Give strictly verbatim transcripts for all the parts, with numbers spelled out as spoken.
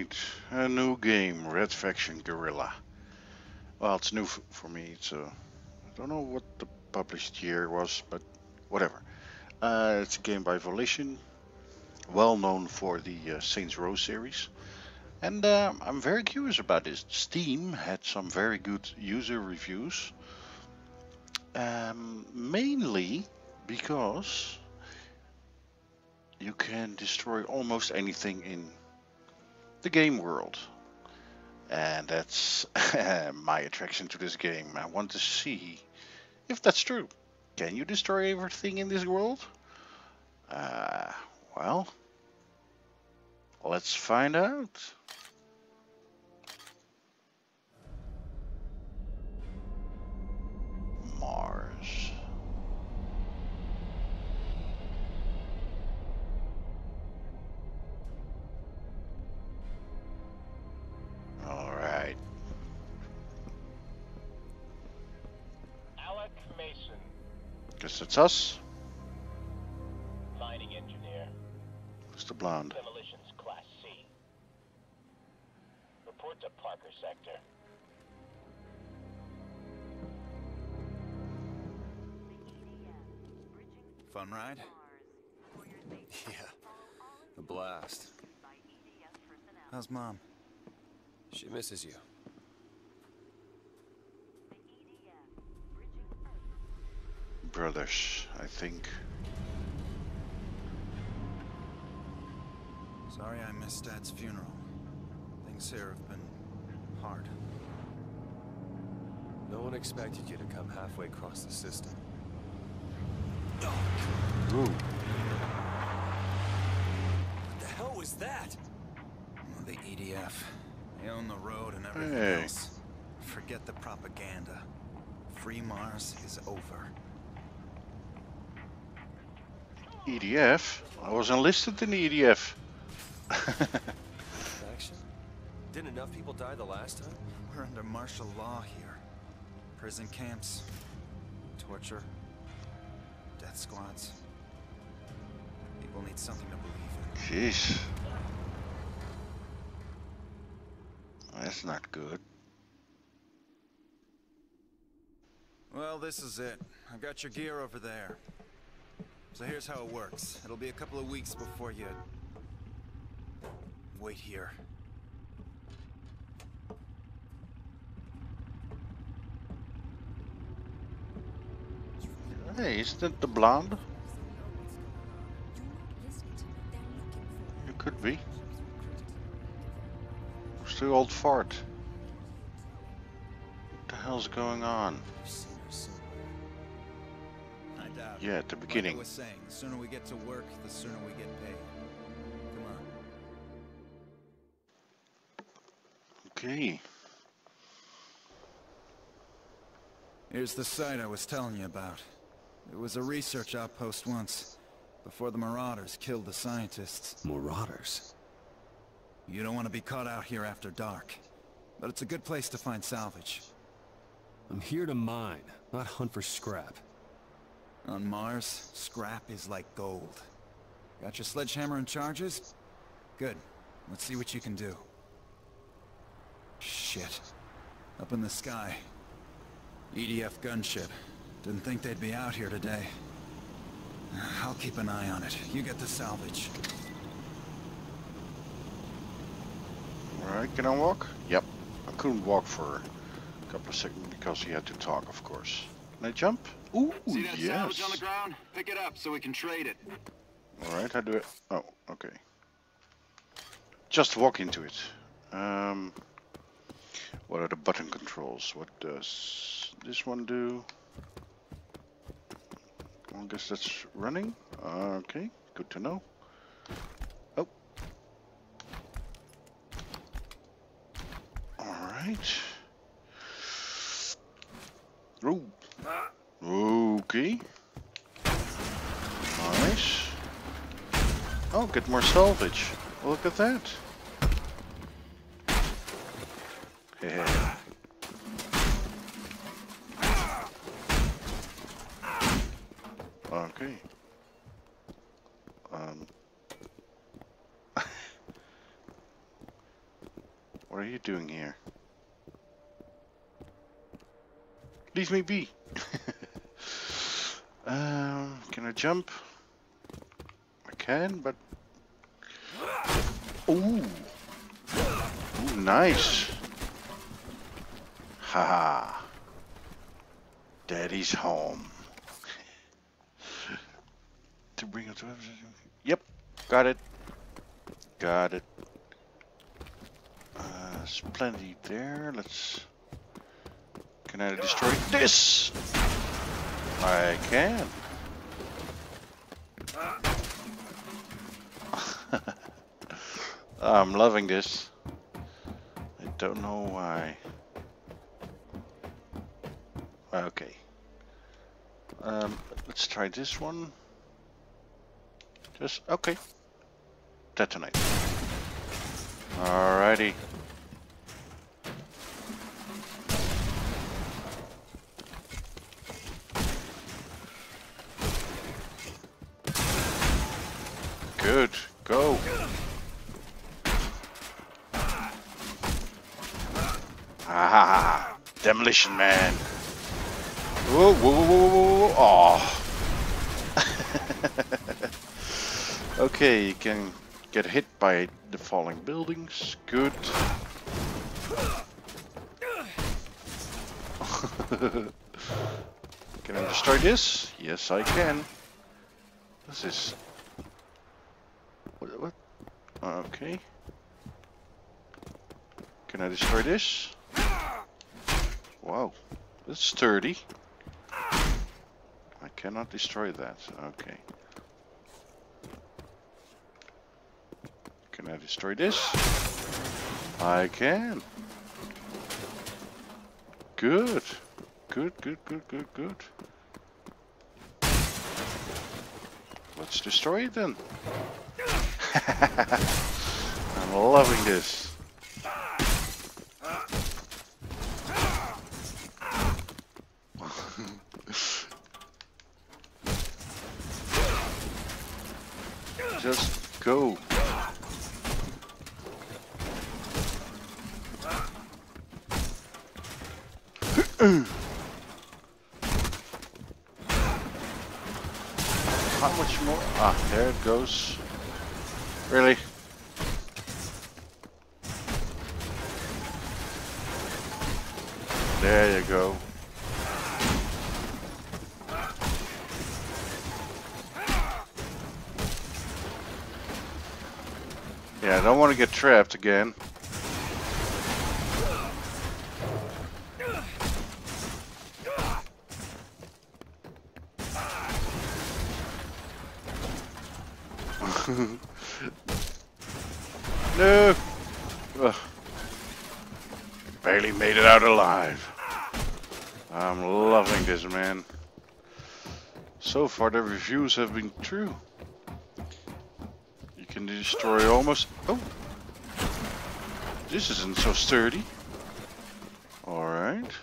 Alright, a new game, Red Faction Guerrilla. Well, it's new f for me. It's uh, I don't know what the published year was, but whatever. Uh, it's a game by Volition, well known for the uh, Saints Row series. And uh, I'm very curious about this. Steam had some very good user reviews, um, mainly because you can destroy almost anything in the game world. And that's my attraction to this game. I want to see if that's true. Can you destroy everything in this world? Uh, well, let's find out. Mars. All right. Alec Mason, Guess it's us. mining engineer, Who's the blonde? demolitions class C. Report to Parker sector. Fun ride? Yeah, a blast. How's Mom? She misses you. Brothers, I think. Sorry I missed Dad's funeral. Things here have been hard. No one expected you to come halfway across the system. Ooh. What the hell was that? Well, the E D F. They own the road and everything Hey. else. Forget the propaganda. Free Mars is over. E D F? I was enlisted in the E D F. Action? Didn't enough people die the last time? We're under martial law here. Prison camps, torture, death squads. People need something to believe in. Jeez. That's not good. Well, this is it. I've got your gear over there. So here's how it works. It'll be a couple of weeks before you... wait here. Hey, isn't it the blonde? You could be. Who's the old fart? What the hell's going on? I doubt. Yeah, at the Like I beginning. was saying, the sooner we get to work, the sooner we get paid. Come on. Okay. Here's the site I was telling you about. It was a research outpost once, before the Marauders killed the scientists. Marauders. You don't want to be caught out here after dark, but it's a good place to find salvage. I'm here to mine, not hunt for scrap. On Mars, scrap is like gold. Got your sledgehammer and charges? Good. Let's see what you can do. Shit. Up in the sky. E D F gunship. Didn't think they'd be out here today. I'll keep an eye on it. You get the salvage. Alright, can I walk? Yep. I couldn't walk for a couple of seconds because he had to talk, of course. Can I jump? Ooh, See that yes. salvage on the ground? Pick it up so we can trade it. Alright, how do it? Oh, okay. Just walk into it. Um, what are the button controls? What does this one do? I guess that's running. Uh, okay, good to know. Oh. Alright. Ooh. Okay. Nice. Oh, get more salvage. Look at that. Yeah. Okay. Um. What are you doing here? Leave me be. um, can I jump? I can, but... Ooh. Ooh, nice. Haha. Daddy's home. To bring it to... Yep, got it. Got it. Uh, there's plenty there. Let's... Can I destroy this? I can. I'm loving this. I don't know why. Okay. Um, let's try this one. Just, okay. Detonate. Alrighty. Good. Go. Ah, demolition man. Whoa, whoa, whoa, whoa, whoa, whoa. Oh. Okay, you can get hit by the falling buildings. Good. Can I destroy this? Yes, I can. What's this? What? What? Okay. Can I destroy this? Wow, that's sturdy. I cannot destroy that. Okay. Can I destroy this? I can. Good. Good, good, good, good, good. Let's destroy it then. I'm loving this. Just go. How much more? Ah, there it goes. Really? There you go. Yeah, I don't want to get trapped again. No! Ugh. Barely made it out alive. I'm loving this, man. So far the reviews have been true. You can destroy almost... Oh! This isn't so sturdy. Alright.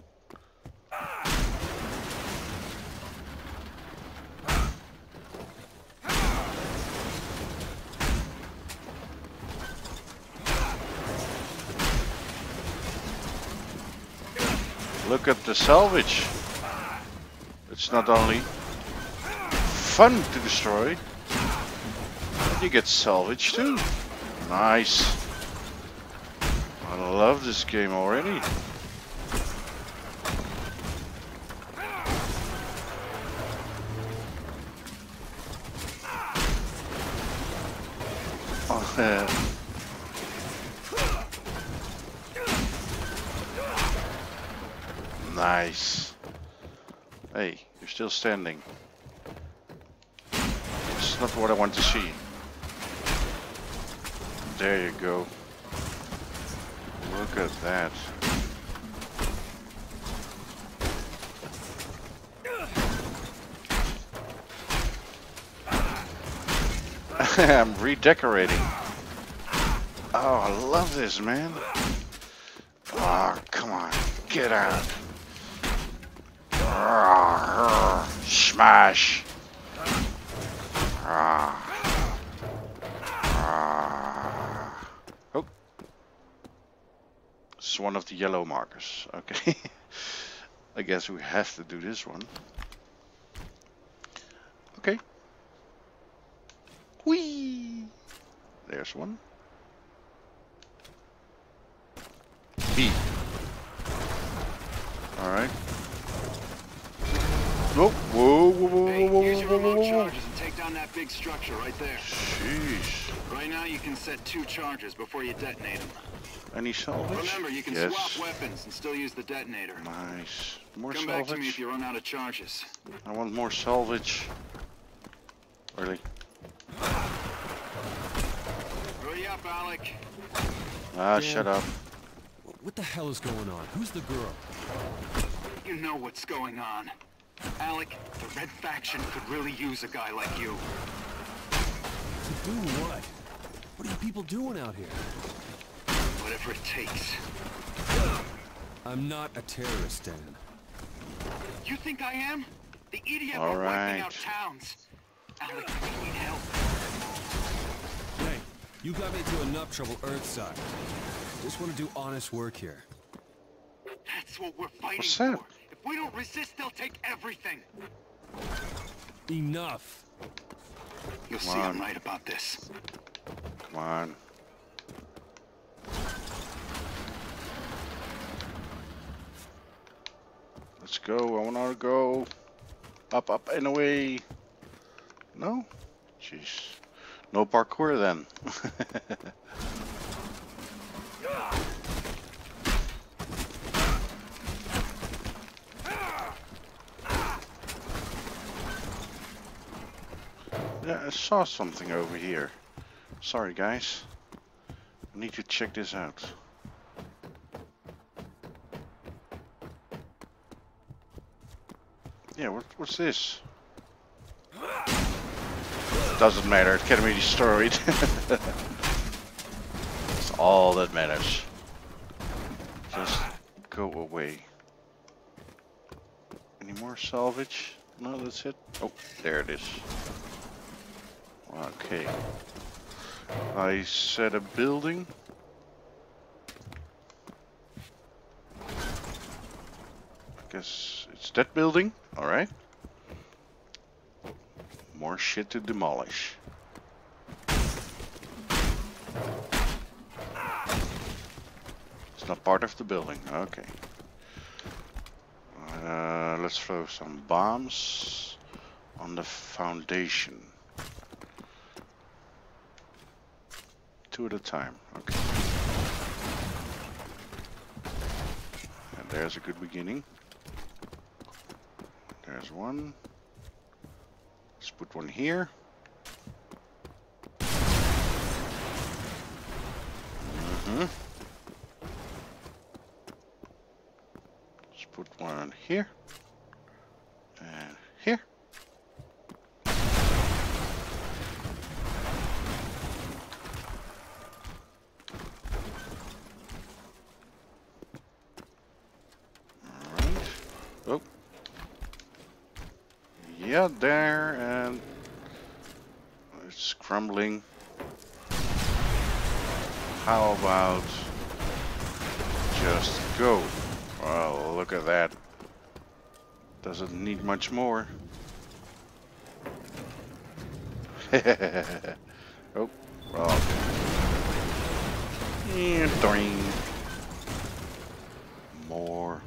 Look at the salvage. It's not only fun to destroy, but you get salvage too. Nice. I love this game already. Oh, yeah. Nice. Hey, you're still standing. It's not what I want to see. There you go. Look at that. I'm redecorating. Oh, I love this, man. Oh, come on. Get out. Smash. Oh. That's one of the yellow markers. Okay. I guess we have to do this one. Okay. Whee! There's one. B. Alright. Whoa, whoa, whoa, whoa, Hey, whoa, use your whoa, whoa, remote whoa. charges and take down that big structure right there. Sheesh. Right now you can set two charges before you detonate them. Any salvage? Remember, you can Yes. swap weapons and still use the detonator. Nice. More Come salvage? back to me if you run out of charges. I want more salvage. Really? Hurry up, Alec. Ah, Dan. shut up. What the hell is going on? Who's the girl? You know what's going on. Alec, the Red Faction could really use a guy like you. To do what? What are you people doing out here? Whatever it takes. I'm not a terrorist, Dan. You think I am? The E D F All are wiping right. out towns. Alec, we need help. Hey, you got me into enough trouble Earthside. Just want to do honest work here. That's what we're fighting What's that? for. If we don't resist, they'll take everything. Enough. You'll Come see on. I'm right about this. Come on. Let's go. I want to go. Up, up, and away. No? Jeez. No parkour then. Yeah, I saw something over here. Sorry, guys. I need to check this out. Yeah, what, what's this? Doesn't matter, it can be destroyed. That's all that matters. Just go away. Any more salvage? No, that's it. Oh, there it is. Okay. I set a building. I guess it's that building. Alright. More shit to demolish. It's not part of the building. Okay. Uh, let's throw some bombs on the foundation. Two at a time. Okay. And there's a good beginning. There's one. Let's put one here. Mm-hmm. Let's put one here. And here. Alright. Oh. Yeah, there, and it's crumbling. How about just go? Oh, look at that. Doesn't need much more. Oh, well. And doing more.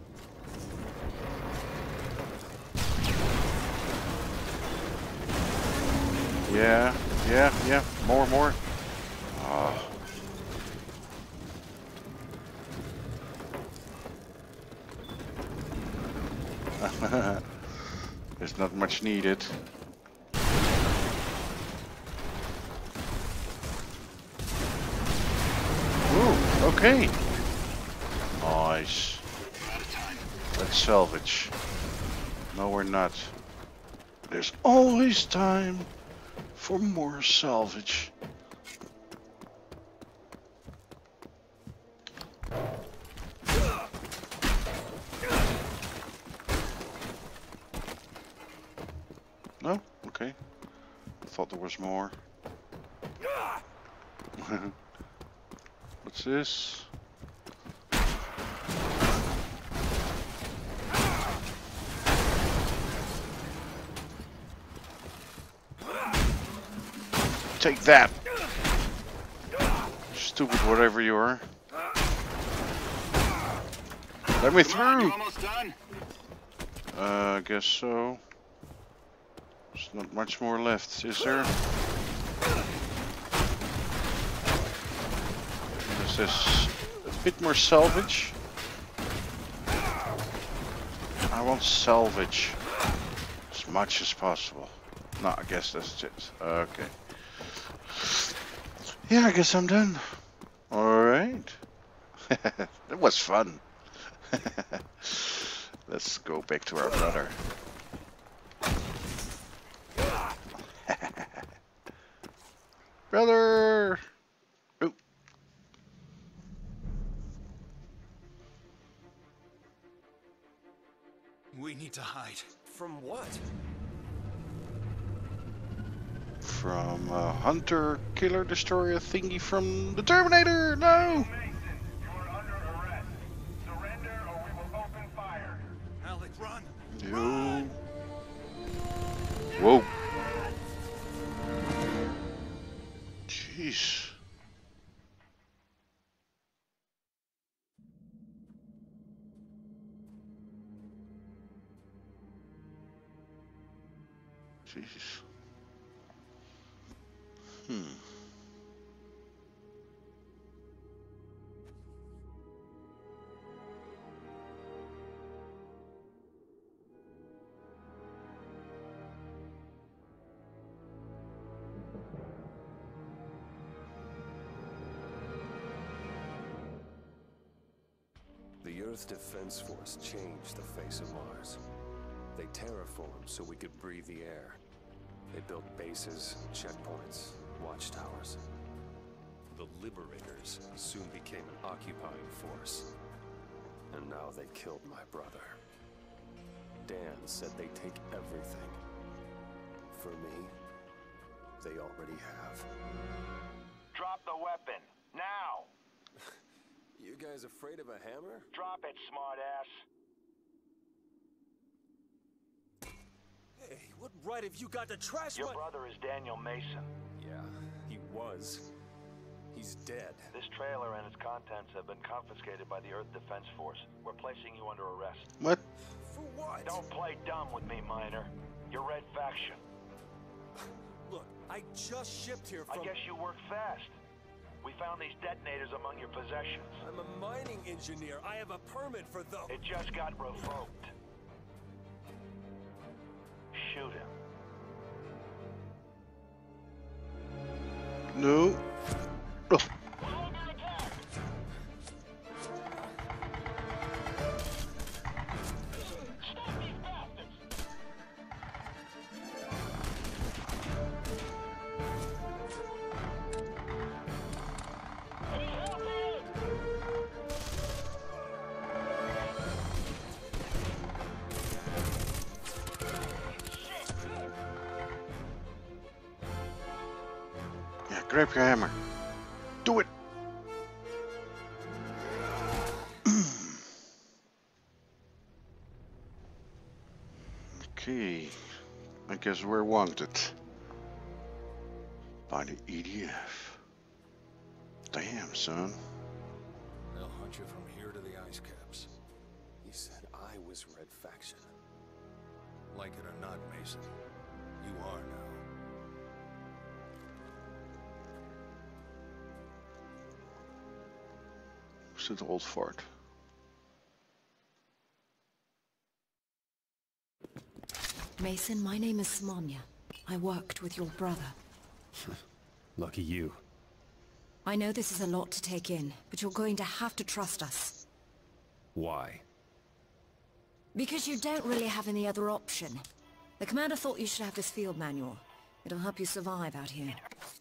Yeah, yeah, yeah. More, more. Oh. There's not much needed. Ooh, okay. Nice. Out of time. Let's salvage. No, we're not. There's always time for more salvage. No? Okay. I thought there was more. What's this? Take that! Stupid whatever you are. Let me Come on, you through! almost done? Uh, I guess so. There's not much more left, is there? This is a bit more salvage. I want salvage as much as possible. No, I guess that's it. Okay. Yeah, I guess I'm done. Alright. That was fun. Let's go back to our brother. Brother! Oh. We need to hide. From what? From a hunter, killer, destroyer thingy from the Terminator! No! Alec, run! Yo. Whoa. Jeez. Jesus. Hmm. The Earth's Defense Force changed the face of Mars. They terraformed so we could breathe the air. They built bases, checkpoints, watchtowers. The Liberators soon became an occupying force. And now they killed my brother. Dan said they'd take everything. For me, they already have. Drop the weapon, now! You guys afraid of a hammer? Drop it, smartass. Hey, what right have you got to trash Your my- brother is Daniel Mason. Yeah, he was. He's dead. This trailer and its contents have been confiscated by the Earth Defense Force. We're placing you under arrest. What? For what? Don't play dumb with me, Miner. You're Red Faction. Look, I just shipped here I from... guess you work fast. We found these detonators among your possessions. I'm a mining engineer. I have a permit for those. It just got revoked. Shoot him. No. Oh. Yeah, grab your hammer. Do it. Okay, I guess we're wanted by the E D F. Damn, son. They'll hunt you from here to the ice caps. He said I was Red Faction. Like it or not, Mason, you are now. Who's that old fart? Mason, my name is Smanya. I worked with your brother. Lucky you. I know this is a lot to take in, but you're going to have to trust us. Why? Because you don't really have any other option. The commander thought you should have this field manual. It'll help you survive out here.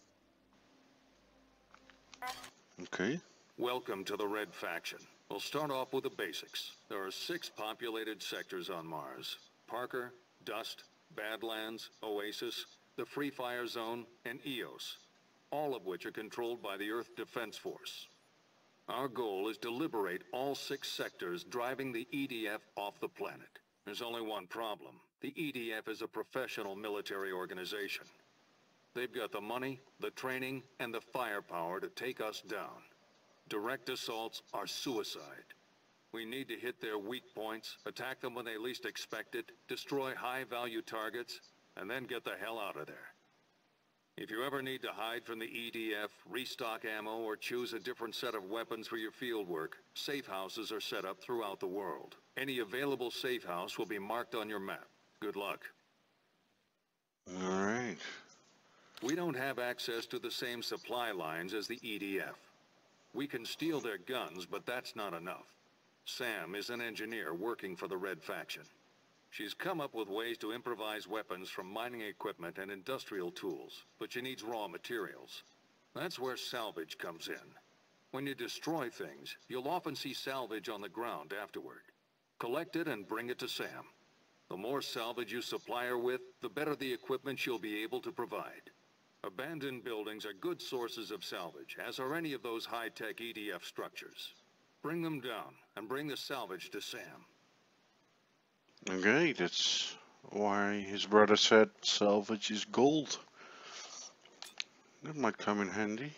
Okay. Welcome to the Red Faction. We'll start off with the basics. There are six populated sectors on Mars. Parker, Dust, Badlands, Oasis, the Free Fire Zone, and Eos. All of which are controlled by the Earth Defense Force. Our goal is to liberate all six sectors, driving the E D F off the planet. There's only one problem. The E D F is a professional military organization. They've got the money, the training, and the firepower to take us down. Direct assaults are suicide. We need to hit their weak points, attack them when they least expect it, destroy high-value targets, and then get the hell out of there. If you ever need to hide from the E D F, restock ammo, or choose a different set of weapons for your field work, safe houses are set up throughout the world. Any available safe house will be marked on your map. Good luck. All right. We don't have access to the same supply lines as the E D F. We can steal their guns, but that's not enough. Sam is an engineer working for the Red Faction. She's come up with ways to improvise weapons from mining equipment and industrial tools, but she needs raw materials. That's where salvage comes in. When you destroy things, you'll often see salvage on the ground afterward. Collect it and bring it to Sam. The more salvage you supply her with, the better the equipment she'll be able to provide. Abandoned buildings are good sources of salvage, as are any of those high-tech E D F structures. Bring them down, and bring the salvage to Sam. Okay, that's why his brother said salvage is gold. That might come in handy.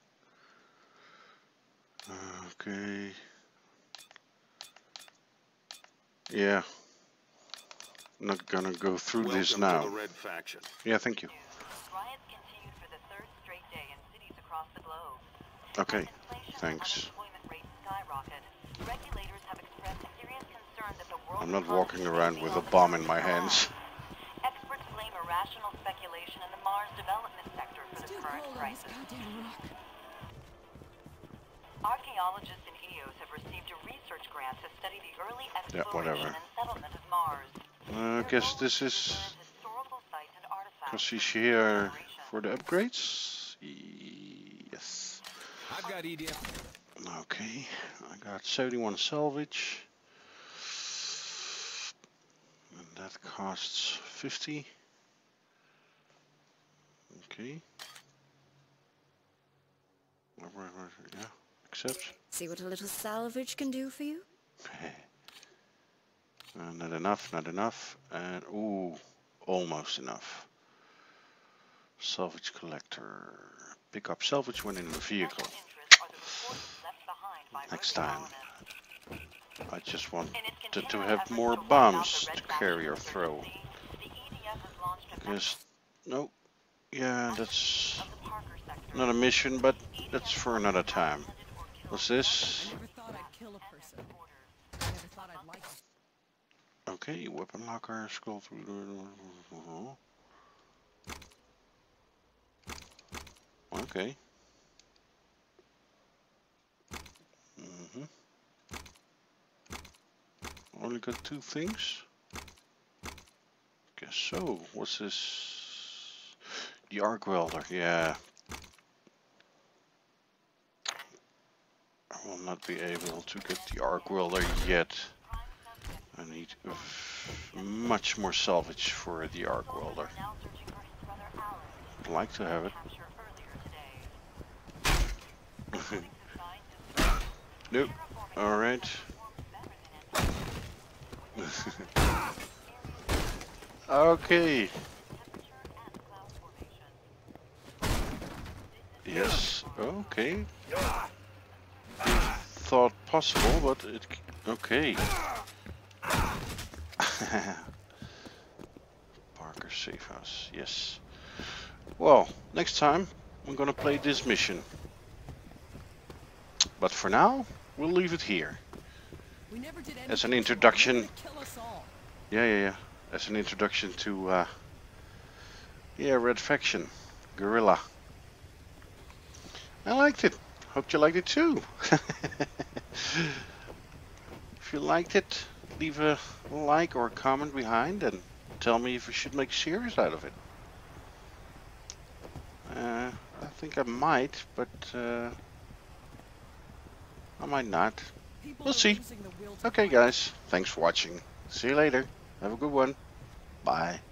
Okay. Yeah. Not gonna go through Welcome this now. to the Red Faction. Yeah, thank you. Riots continued for the third straight day in cities across the globe. Okay, As inflation thanks. and unemployment rates skyrocket, regulators have expressed serious concern that the world I'm not economy walking is around facing with a on the bomb in verge my of hands. collapse. Experts blame irrational speculation in the Mars development sector for the current crisis. Archaeologists in E O S have received a research grant to study the early Yeah, exploration whatever. and settlement of Mars. Uh, I guess this is because she's here for the upgrades. Yes. I've got E D F. Okay, I got seventy-one salvage. And that costs fifty. Okay. Yeah, accept. See what a little salvage can do for you? Uh, not enough, not enough. And, ooh, almost enough. Salvage collector. Pick up salvage when in the vehicle. Next time. I just wanted to have more bombs to carry or throw. Because, no. Yeah, that's not a mission, but that's for another time. What's this? Never thought I'd kill a person. Never thought I'd like it. Okay, weapon locker, scroll through the... Okay. Mm-hmm. Only got two things? Guess so. What's this? The arc welder, yeah. I will not be able to get the arc welder yet. I need much more salvage for the arc welder. I'd like to have it. Nope. Alright. Okay. Yes. Okay. Thought possible, but it... Okay. Parker safe house. Yes. Well, next time I'm gonna play this mission. But for now, we'll leave it here. We never did As an anything introduction. to kill us all. Yeah, yeah, yeah. As an introduction to, uh, yeah, Red Faction, Guerrilla. I liked it. Hope you liked it too. If you liked it, leave a like or a comment behind and tell me if we should make a series out of it. Uh, I think I might, but uh, I might not. People We'll are see. losing the will to Okay fight. guys, thanks for watching. See you later. Have a good one. Bye.